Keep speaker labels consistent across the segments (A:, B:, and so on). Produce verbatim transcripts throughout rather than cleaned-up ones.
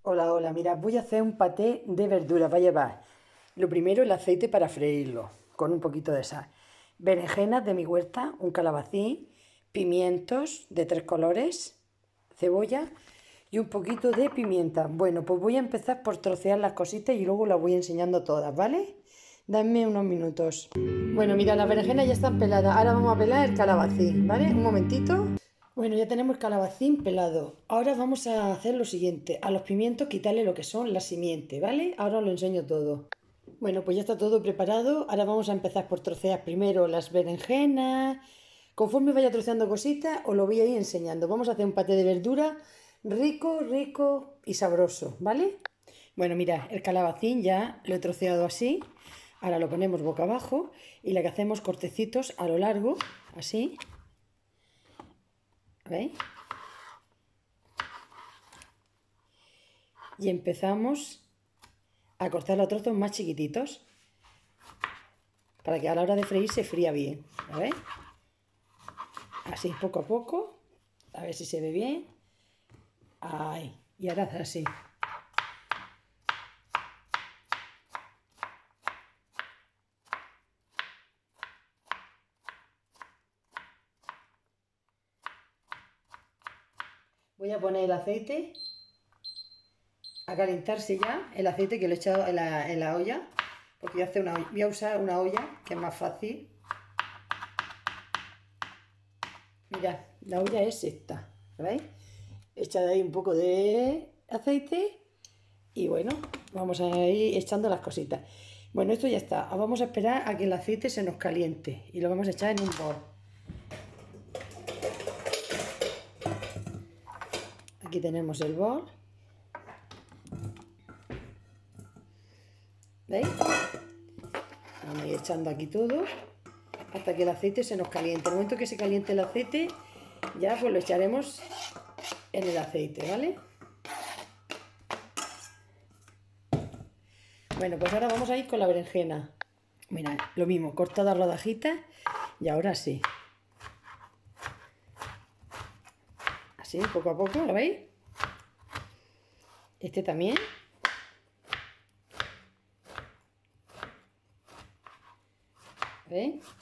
A: Hola, hola, mira, voy a hacer un paté de verduras. Va a llevar lo primero el aceite para freírlo, con un poquito de sal. Berenjenas de mi huerta, un calabacín, pimientos de tres colores, cebolla y un poquito de pimienta. Bueno, pues voy a empezar por trocear las cositas y luego las voy enseñando todas, ¿vale? Dame unos minutos. Bueno, mira, las berenjenas ya están peladas. Ahora vamos a pelar el calabacín, ¿vale? Un momentito. Bueno, ya tenemos el calabacín pelado. Ahora vamos a hacer lo siguiente. A los pimientos quitarle lo que son las simientes, ¿vale? Ahora os lo enseño todo. Bueno, pues ya está todo preparado. Ahora vamos a empezar por trocear primero las berenjenas. Conforme vaya troceando cositas, os lo voy a ir enseñando. Vamos a hacer un paté de verdura rico, rico y sabroso, ¿vale? Bueno, mira, el calabacín ya lo he troceado así. Ahora lo ponemos boca abajo y le hacemos cortecitos a lo largo, así. ¿Veis? Y empezamos a cortar los trozos más chiquititos para que a la hora de freír se fría bien. ¿Veis? Así, poco a poco. A ver si se ve bien. Ahí. Y ahora así. Voy a poner el aceite a calentarse ya, el aceite que lo he echado en la, en la olla, porque voy a, hacer una, voy a usar una olla que es más fácil. Mirad, la olla es esta, ¿veis? Echad ahí un poco de aceite y bueno, vamos a ir echando las cositas. Bueno, esto ya está. Vamos a esperar a que el aceite se nos caliente y lo vamos a echar en un bol. Aquí tenemos el bol. ¿Veis? Vamos a ir echando aquí todo hasta que el aceite se nos caliente. En el momento que se caliente el aceite, ya pues lo echaremos en el aceite, ¿vale? Bueno, pues ahora vamos a ir con la berenjena. Mira, lo mismo, cortada rodajitas y ahora sí. Así, poco a poco, ¿lo veis? Este también. ¿Veis?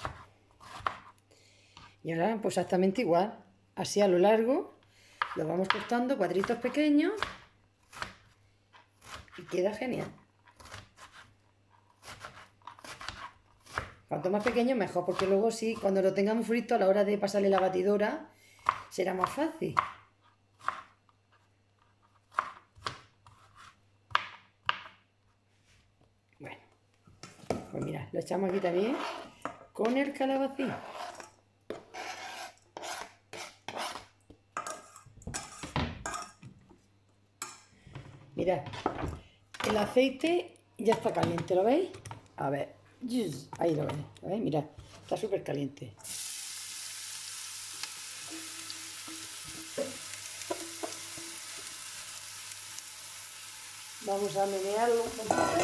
A: Y ahora pues exactamente igual. Así a lo largo lo vamos cortando cuadritos pequeños y queda genial. Cuanto más pequeño mejor, porque luego sí, cuando lo tengamos frito a la hora de pasarle la batidora será más fácil. Bueno, pues mira, lo echamos aquí también con el calabacín. Mirad, el aceite ya está caliente, ¿lo veis? A ver, ahí lo veis, ¿lo veis? Mirad, está súper caliente. Vamos a menearlo un poquito.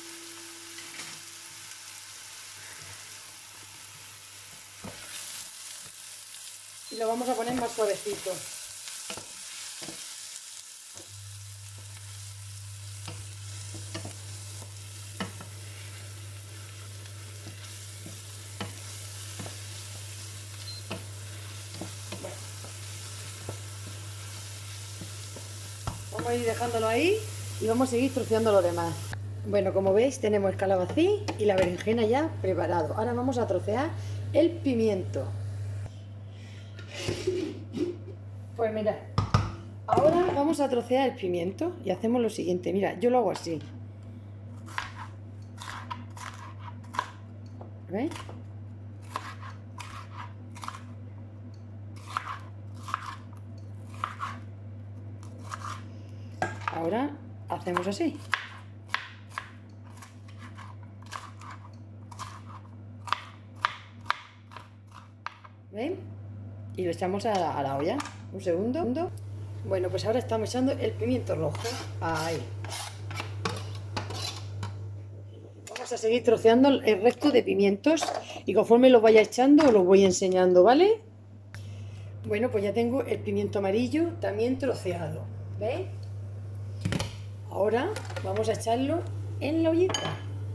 A: Y lo vamos a poner más suavecito. Bueno. Vamos a ir dejándolo ahí y vamos a seguir troceando lo demás. Bueno, como veis tenemos el calabacín y la berenjena ya preparado. Ahora vamos a trocear el pimiento. Pues mirad, ahora vamos a trocear el pimiento y hacemos lo siguiente. Mira, yo lo hago así. ¿Veis? Ahora hacemos así. ¿Veis? Y lo echamos a la, a la olla. Un segundo. Bueno, pues ahora estamos echando el pimiento rojo. Ahí. Vamos a seguir troceando el resto de pimientos y conforme los vaya echando os los voy enseñando, ¿vale? Bueno, pues ya tengo el pimiento amarillo también troceado. ¿Veis? Ahora vamos a echarlo en la ollita.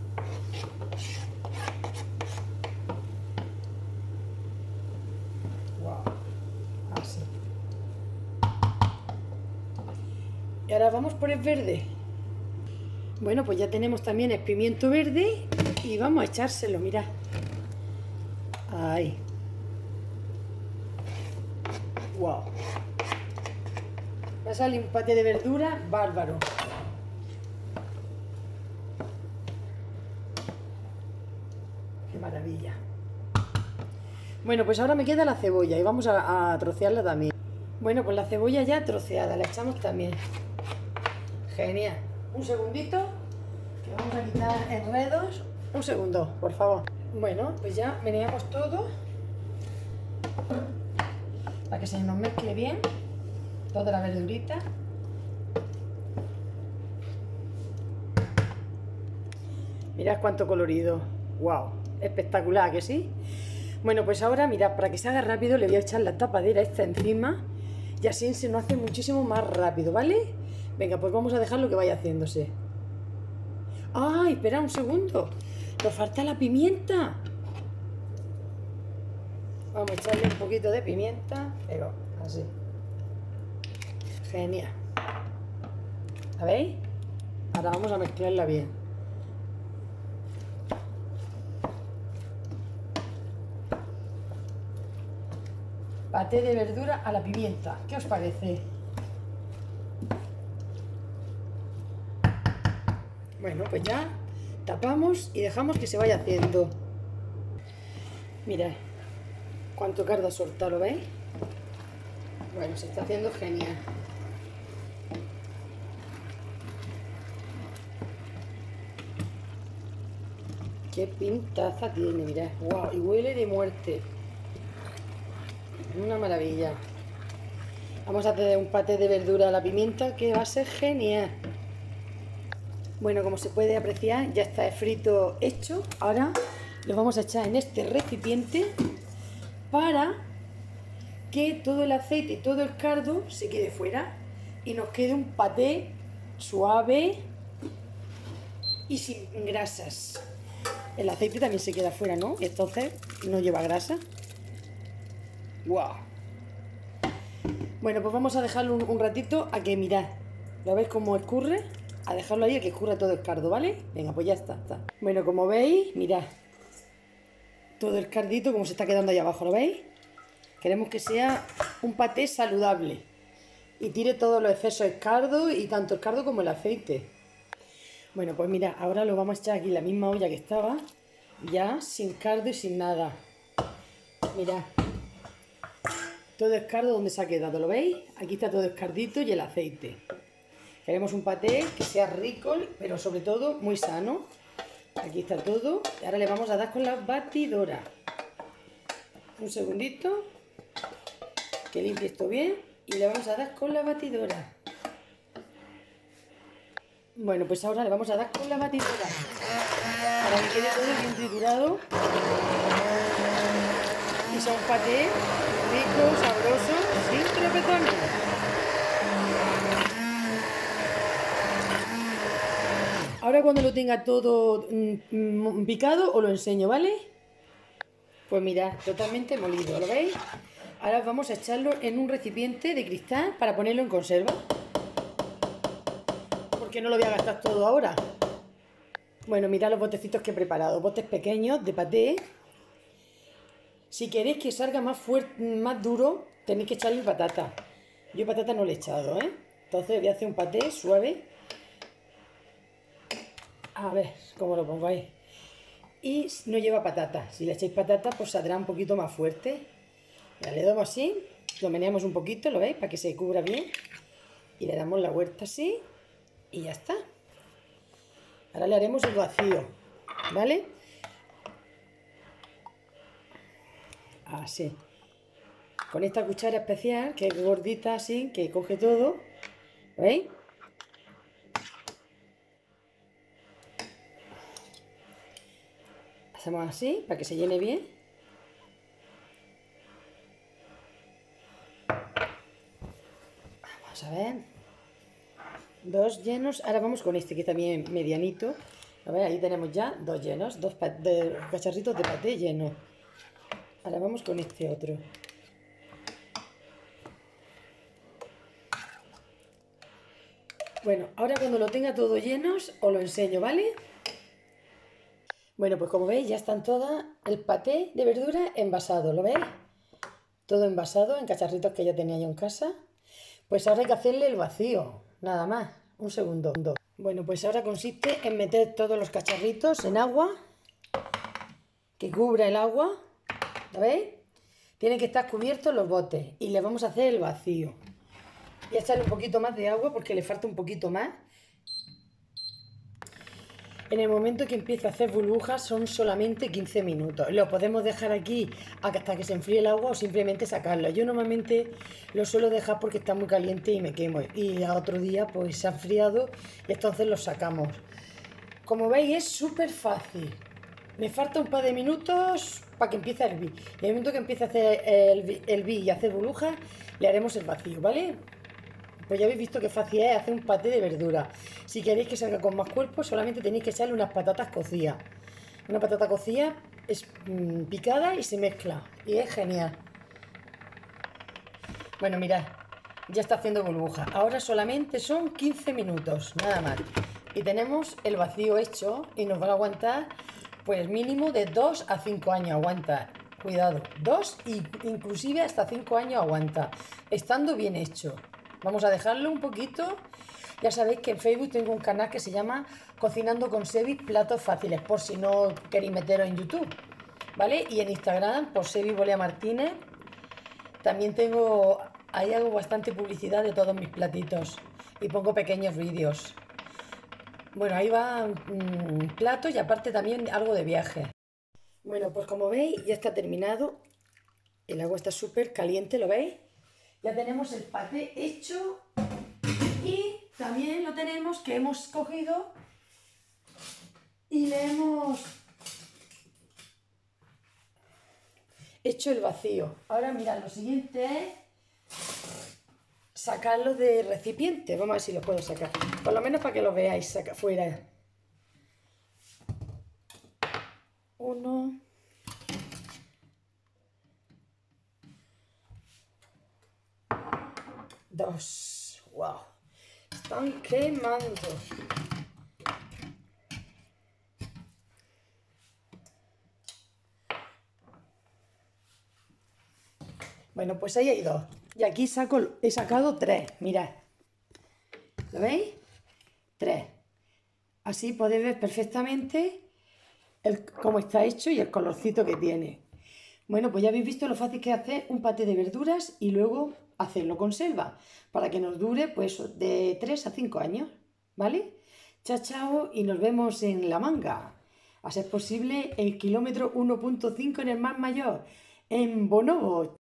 A: Wow, así. Y ahora vamos por el verde. Bueno, pues ya tenemos también el pimiento verde y vamos a echárselo, mirad. Ahí. Wow. Va a salir un paté de verdura bárbaro. Qué maravilla. Bueno, pues ahora me queda la cebolla y vamos a, a trocearla también. Bueno, pues la cebolla ya troceada, la echamos también. Genial. Un segundito, que vamos a quitar enredos. Un segundo, por favor. Bueno, pues ya meneamos todo para que se nos mezcle bien toda la verdurita. Mirad cuánto colorido. ¡Wow! Espectacular, ¿que sí? Bueno, pues ahora, mirad, para que se haga rápido le voy a echar la tapadera esta encima y así se nos hace muchísimo más rápido, ¿vale? Venga, pues vamos a dejarlo que vaya haciéndose. ¡Ay, espera un segundo! Nos falta la pimienta. Vamos a echarle un poquito de pimienta, pero así. Genial. ¿La veis? Ahora vamos a mezclarla bien. Paté de verdura a la pimienta. ¿Qué os parece? Bueno, pues ya tapamos y dejamos que se vaya haciendo. Mirad cuánto cardo ha soltado, ¿lo veis? Bueno, se está haciendo genial. Qué pintaza tiene, mirad. Wow, y huele de muerte. Una maravilla. Vamos a hacer un paté de verdura a la pimienta que va a ser genial. Bueno, como se puede apreciar, ya está el frito hecho. Ahora lo vamos a echar en este recipiente para que todo el aceite y todo el cardo se quede fuera y nos quede un paté suave y sin grasas. El aceite también se queda fuera, ¿no? Entonces no lleva grasa. ¡Wow! Bueno, pues vamos a dejarlo un, un ratito a que mirad. ¿Lo veis cómo escurre? A dejarlo ahí a que escurra todo el cardo, ¿vale? Venga, pues ya está, está. Bueno, como veis, mirad. Todo el cardito como se está quedando ahí abajo, ¿lo veis? Queremos que sea un paté saludable y tire todos los excesos del cardo y tanto el cardo como el aceite. Bueno, pues mira, ahora lo vamos a echar aquí en la misma olla que estaba, ya sin cardo y sin nada. Mirad, todo el cardo donde se ha quedado, ¿lo veis? Aquí está todo el cardito y el aceite. Queremos un paté que sea rico, pero sobre todo muy sano. Aquí está todo. Y ahora le vamos a dar con la batidora. Un segundito, que limpie esto bien. Y le vamos a dar con la batidora. Bueno, pues ahora le vamos a dar con la batidora para que quede todo bien triturado y sea un paté rico, sabroso, sin tropezones. Ahora cuando lo tenga todo mm, picado os lo enseño, ¿vale? Pues mirad, totalmente molido, ¿lo veis? Ahora vamos a echarlo en un recipiente de cristal para ponerlo en conserva. Que no lo voy a gastar todo ahora. Bueno, mirad los botecitos que he preparado, botes pequeños de paté. Si queréis que salga más fuerte, más duro, tenéis que echarle patata. Yo patata no le he echado, ¿eh? Entonces voy a hacer un paté suave. A ver cómo lo pongo ahí. Y no lleva patata. Si le echáis patata, pues saldrá un poquito más fuerte. Ya le damos así, lo meneamos un poquito, ¿lo veis? Para que se cubra bien. Y le damos la vuelta así. Y ya está. Ahora le haremos el vacío, ¿vale? Así. Con esta cuchara especial, que es gordita así, que coge todo. ¿Veis? Hacemos así, para que se llene bien. Vamos a ver. Dos llenos. Ahora vamos con este que también medianito. A ver, ahí tenemos ya dos llenos, dos de cacharritos de paté llenos. Ahora vamos con este otro. Bueno, ahora cuando lo tenga todo llenos os lo enseño, ¿vale? Bueno, pues como veis ya están todas el paté de verdura envasado, ¿lo veis? Todo envasado en cacharritos que ya tenía yo en casa. Pues ahora hay que hacerle el vacío, nada más, un segundo. Bueno, pues ahora consiste en meter todos los cacharritos en agua, que cubra el agua, ¿lo veis? Tienen que estar cubiertos los botes y le vamos a hacer el vacío. Y echarle un poquito más de agua porque le falta un poquito más. En el momento que empiece a hacer burbujas son solamente quince minutos. Lo podemos dejar aquí hasta que se enfríe el agua o simplemente sacarlo. Yo normalmente lo suelo dejar porque está muy caliente y me quemo. Y a otro día pues se ha enfriado y entonces lo sacamos. Como veis es súper fácil. Me falta un par de minutos para que empiece a hervir. Y en el momento que empiece a hacer el hervir y a hacer burbujas le haremos el vacío, ¿vale? Pues ya habéis visto qué fácil es hacer un paté de verdura. Si queréis que salga con más cuerpo, solamente tenéis que echarle unas patatas cocidas. Una patata cocida es mmm, picada y se mezcla. Y es genial. Bueno, mirad, ya está haciendo burbuja. Ahora solamente son quince minutos, nada más. Y tenemos el vacío hecho y nos va a aguantar, pues mínimo de dos a cinco años aguanta. Cuidado, dos e inclusive hasta cinco años aguanta, estando bien hecho. Vamos a dejarlo un poquito. Ya sabéis que en Facebook tengo un canal que se llama Cocinando con Sebi, platos fáciles, por si no queréis meteros en YouTube, ¿vale? Y en Instagram, por Sebi Bolea Martínez, también tengo, ahí hago bastante publicidad de todos mis platitos y pongo pequeños vídeos. Bueno, ahí va mmm, platos y aparte también algo de viaje. Bueno, pues como veis ya está terminado. El agua está súper caliente, ¿lo veis? Ya tenemos el paté hecho y también lo tenemos que hemos cogido y le hemos hecho el vacío. Ahora mirad, lo siguiente es sacarlo de recipiente. Vamos a ver si lo puedo sacar, por lo menos para que lo veáis saca fuera. Uno. Dos. Wow. Están quemando. Bueno, pues ahí hay dos. Y aquí saco, he sacado tres. Mirad. ¿Lo veis? Tres. Así podéis ver perfectamente el, cómo está hecho y el colorcito que tiene. Bueno, pues ya habéis visto lo fácil que es hacer un paté de verduras y luego hacerlo conserva, para que nos dure pues de tres a cinco años, ¿vale? Chao, chao y nos vemos en La Manga. A ser posible el kilómetro uno punto cinco en el Mar Mayor, en Bonobo.